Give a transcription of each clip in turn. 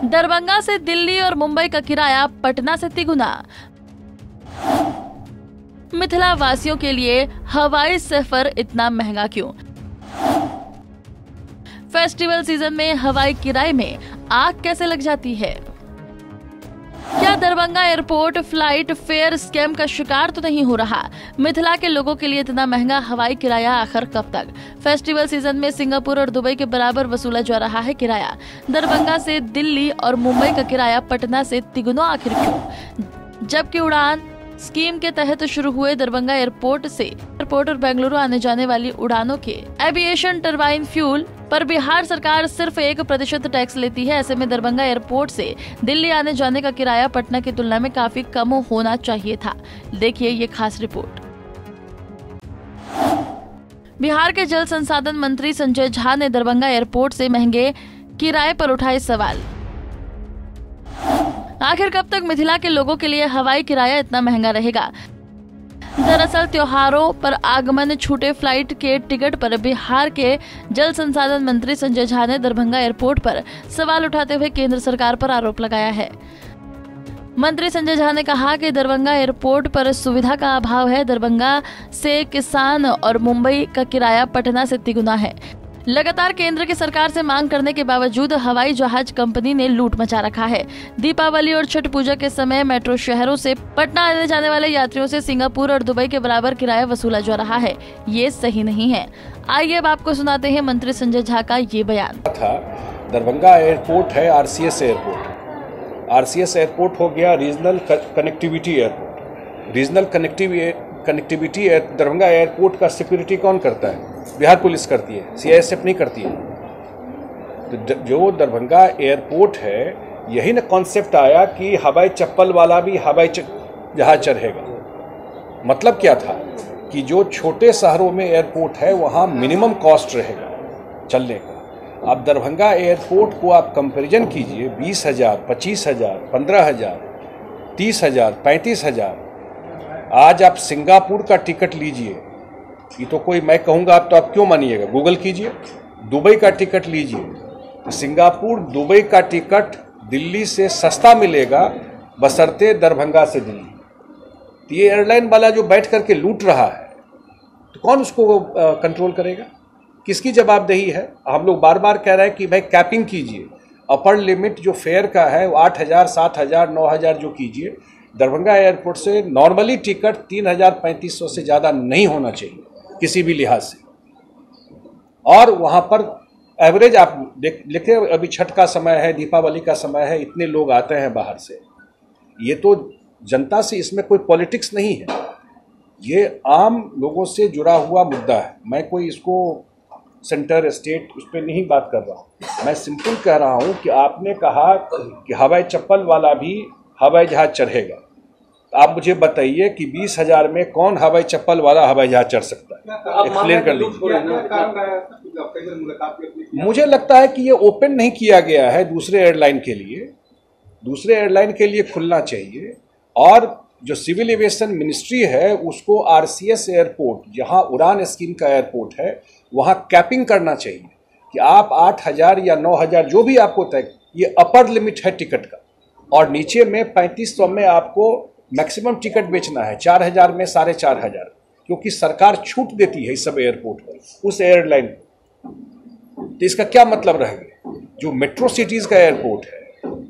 दरभंगा से दिल्ली और मुंबई का किराया पटना से तिगुना। मिथिला वासियों के लिए हवाई सफर इतना महंगा क्यों? फेस्टिवल सीजन में हवाई किराए में आग कैसे लग जाती है? क्या Darbhanga airport flight fare scam का शिकार तो नहीं हो रहा? मिथिला के लोगों के लिए इतना महंगा हवाई किराया आखिर कब तक? फेस्टिवल सीजन में सिंगापुर और दुबई के बराबर वसूला जा रहा है किराया। दरभंगा से दिल्ली और मुंबई का किराया पटना से तिगुना आखिर क्यों? जबकि उड़ान स्कीम के तहत शुरू हुए दरभंगा एयरपोर्ट और बेंगलुरु आने जाने वाली उड़ानों के एविएशन टरबाइन फ्यूल पर बिहार सरकार सिर्फ 1% टैक्स लेती है। ऐसे में दरभंगा एयरपोर्ट से दिल्ली आने जाने का किराया पटना की तुलना में काफी कम होना चाहिए था। देखिए ये खास रिपोर्ट। बिहार के जल संसाधन मंत्री संजय झा ने दरभंगा एयरपोर्ट से महंगे किराए पर उठाए सवाल। आखिर कब तक मिथिला के लोगों के लिए हवाई किराया इतना महंगा रहेगा? दरअसल त्योहारों पर आगमन छूटे फ्लाइट के टिकट पर बिहार के जल संसाधन मंत्री संजय झा ने दरभंगा एयरपोर्ट पर सवाल उठाते हुए केंद्र सरकार पर आरोप लगाया है। मंत्री संजय झा ने कहा कि दरभंगा एयरपोर्ट पर सुविधा का अभाव है। दरभंगा से किसान और मुंबई का किराया पटना से तिगुना है। लगातार केंद्र की सरकार से मांग करने के बावजूद हवाई जहाज कंपनी ने लूट मचा रखा है। दीपावली और छठ पूजा के समय मेट्रो शहरों से पटना आने जाने वाले यात्रियों से सिंगापुर और दुबई के बराबर किराया वसूला जा रहा है। ये सही नहीं है। आइए अब आपको सुनाते हैं मंत्री संजय झा का ये बयान। दरभंगा एयरपोर्ट है RCS एयरपोर्ट। RCS एयरपोर्ट हो गया regional connectivity airport. Regional connectivity Darbhanga airport का सिक्योरिटी कौन करता है? बिहार पुलिस करती है, CISF नहीं करती है। तो जो दरभंगा एयरपोर्ट है, यही ना कॉन्सेप्ट आया कि हवाई चप्पल वाला भी हवाई जहाज चढ़ेगा। मतलब क्या था कि जो छोटे शहरों में एयरपोर्ट है वहाँ मिनिमम कॉस्ट रहेगा चलने का। अब दरभंगा एयरपोर्ट को आप कंपैरिजन कीजिए, 20,000, 25,000, 15,000, 30,000, 35,000। आज आप सिंगापुर का टिकट लीजिए, ये तो कोई मैं कहूँगा आप तो आप क्यों मानिएगा, गूगल कीजिए। दुबई का टिकट लीजिए, सिंगापुर दुबई का टिकट दिल्ली से सस्ता मिलेगा बशर्ते दरभंगा से दिल्ली। तो ये एयरलाइन वाला जो बैठ करके लूट रहा है, तो कौन उसको कंट्रोल करेगा? किसकी जवाबदेही है? हम लोग बार बार कह रहे हैं कि भाई कैपिंग कीजिए। अपर लिमिट जो फेयर का है वो 8,000, 7,000, 9,000 जो कीजिए। दरभंगा एयरपोर्ट से नॉर्मली टिकट 3,000-3,500 से ज़्यादा नहीं होना चाहिए किसी भी लिहाज से। और वहाँ पर एवरेज आप देखिए, अभी छठ का समय है, दीपावली का समय है, इतने लोग आते हैं बाहर से। ये तो जनता से, इसमें कोई पॉलिटिक्स नहीं है, ये आम लोगों से जुड़ा हुआ मुद्दा है। मैं कोई इसको सेंटर स्टेट उस पर नहीं बात कर रहा हूँ। मैं सिंपल कह रहा हूँ कि आपने कहा कि हवाई चप्पल वाला भी हवाई जहाज चढ़ेगा। आप मुझे बताइए कि 20,000 में कौन हवाई चप्पल वाला हवाई जहाज चढ़ सकता है? एक्सप्लेन कर लीजिए। मुझे लगता है कि ये ओपन नहीं किया गया है दूसरे एयरलाइन के लिए। दूसरे एयरलाइन के लिए खुलना चाहिए। और जो सिविल एविएशन मिनिस्ट्री है उसको RCS एयरपोर्ट, जहां उड़ान स्कीम का एयरपोर्ट है, वहां कैपिंग करना चाहिए कि आप 8,000 या 9,000 जो भी आपको तय, ये अपर लिमिट है टिकट का। और नीचे में 3500 में आपको मैक्सिमम टिकट बेचना है, 4,000 में 4,500, क्योंकि सरकार छूट देती है इस सब एयरपोर्ट पर उस एयरलाइन को। तो इसका क्या मतलब रह गया? जो मेट्रो सिटीज का एयरपोर्ट है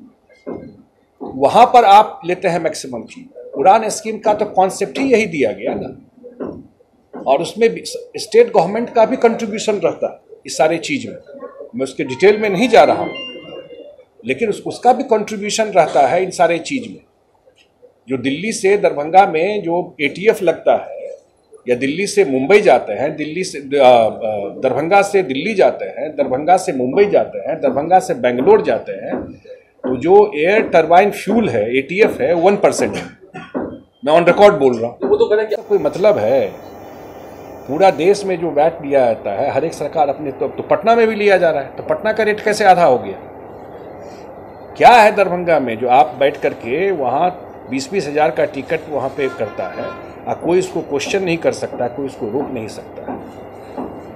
वहां पर आप लेते हैं मैक्सिमम फी। उड़ान स्कीम का तो कॉन्सेप्ट ही यही दिया गया ना। और उसमें स्टेट गवर्नमेंट का भी कंट्रीब्यूशन रहता है इस सारे चीज में। मैं उसके डिटेल में नहीं जा रहा हूं, लेकिन उसका भी कंट्रीब्यूशन रहता है इन सारे चीज में। जो दिल्ली से दरभंगा में जो ATF लगता है, या दिल्ली से मुंबई जाते हैं, दिल्ली से दरभंगा से दिल्ली जाते हैं, दरभंगा से मुंबई जाते हैं, दरभंगा से बेंगलोर जाते हैं, तो जो एयर टरबाइन फ्यूल है, ATF है, 1% है। मैं ऑन रिकॉर्ड बोल रहा हूँ। वो तो क्या कोई मतलब है? पूरा देश में जो वैट लिया जाता है, हर एक सरकार अपने, तो पटना में भी लिया जा रहा है, तो पटना का रेट कैसे आधा हो गया? क्या है दरभंगा में जो आप बैठ करके वहाँ 20-20 हज़ार का टिकट वहाँ पे करता है, कोई इसको क्वेश्चन नहीं कर सकता, कोई इसको रोक नहीं सकता है।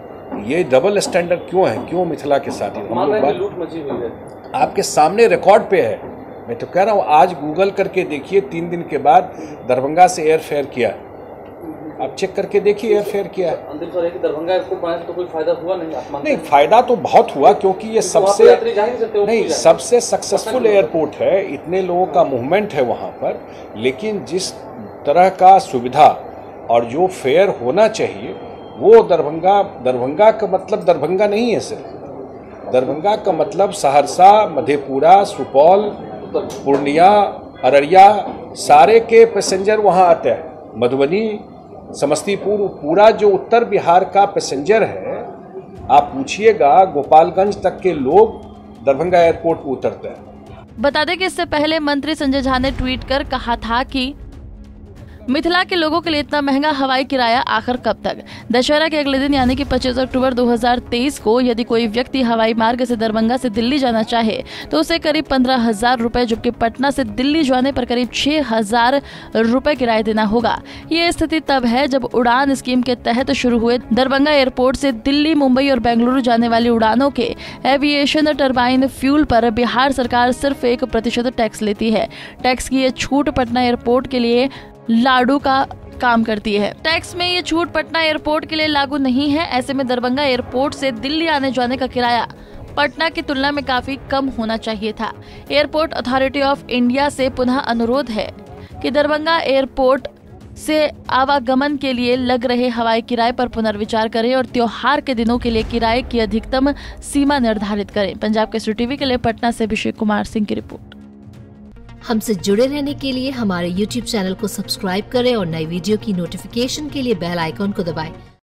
ये डबल स्टैंडर्ड क्यों है, क्यों मिथिला के साथ लूट मची हुई है? आपके सामने रिकॉर्ड पे है। मैं तो कह रहा हूँ आज गूगल करके देखिए, 3 दिन के बाद दरभंगा से एयर फेयर किया, आप चेक करके देखिए एयर फेयर किया है। अंतिम सवाल है कि दरभंगा एयरपोर्ट बनाने से तो कोई फायदा हुआ नहीं? नहीं, फायदा तो बहुत हुआ, क्योंकि ये सबसे सक्सेसफुल एयरपोर्ट है, इतने लोगों का मूवमेंट है वहाँ पर। लेकिन जिस तरह का सुविधा और जो फेयर होना चाहिए वो दरभंगा का मतलब दरभंगा नहीं है सिर्फ, दरभंगा का मतलब सहरसा, मधेपुरा, सुपौल, पूर्णिया, अररिया, सारे के पैसेंजर वहाँ आते हैं। मधुबनी, समस्तीपुर, पूरा जो उत्तर बिहार का पैसेंजर है, आप पूछिएगा गोपालगंज तक के लोग दरभंगा एयरपोर्ट पर उतरते हैं। बता दें कि इससे पहले मंत्री संजय झा ने ट्वीट कर कहा था कि मिथिला के लोगों के लिए इतना महंगा हवाई किराया आखिर कब तक। दशहरा के अगले दिन यानी कि 25 अक्टूबर 2023 को यदि कोई व्यक्ति हवाई मार्ग से दरभंगा से दिल्ली जाना चाहे तो उसे करीब 15,000 रुपए, जबकि पटना से दिल्ली जाने पर करीब 6,000 रुपए किराया देना होगा। ये स्थिति तब है जब उड़ान स्कीम के तहत शुरू हुए दरभंगा एयरपोर्ट से दिल्ली, मुंबई और बेंगलुरु जाने वाली उड़ानों के एविएशन टरबाइन फ्यूल पर बिहार सरकार सिर्फ 1% टैक्स लेती है। टैक्स की ये छूट पटना एयरपोर्ट के लिए लाडू का काम करती है। टैक्स में ये छूट पटना एयरपोर्ट के लिए लागू नहीं है। ऐसे में दरभंगा एयरपोर्ट से दिल्ली आने जाने का किराया पटना की तुलना में काफी कम होना चाहिए था। एयरपोर्ट अथॉरिटी ऑफ इंडिया से पुनः अनुरोध है कि दरभंगा एयरपोर्ट से आवागमन के लिए लग रहे हवाई किराए पर पुनर्विचार करें और त्योहार के दिनों के लिए किराए की अधिकतम सीमा निर्धारित करें। पंजाब केसरी टीवी के लिए पटना से अभिषेक कुमार सिंह की रिपोर्ट। हमसे जुड़े रहने के लिए हमारे YouTube चैनल को सब्सक्राइब करें और नई वीडियो की नोटिफिकेशन के लिए बेल आइकॉन को दबाएं।